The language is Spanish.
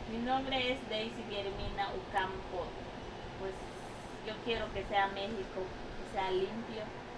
Mi nombre es Daisy Guillermina Ocampo. Pues yo quiero que sea México, que sea limpio,